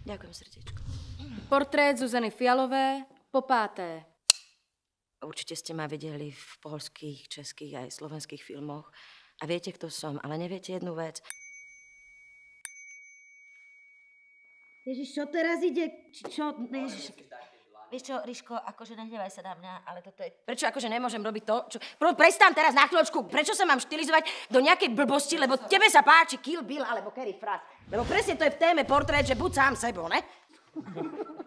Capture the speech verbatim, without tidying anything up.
Ďakujem, srdiečko. Portrét Zuzany Fialové, po páté. Určite ste ma videli v poľských, českých aj slovenských filmoch. A viete, kto som, ale neviete jednu vec. Ježiš, čo teraz ide? Čo? Ježiš. Vieš čo, Ríško, akože nehnevaj sa na mňa, ale toto je... Prečo akože nemôžem robiť to? Čo... Prestám teraz na chvíľočku. Prečo sa mám štilizovať do nejakej blbosti, lebo tebe sa páči Kill Bill alebo Carrie Frass. Lebo presne to je v téme portrét, že buď sám sebou, ne?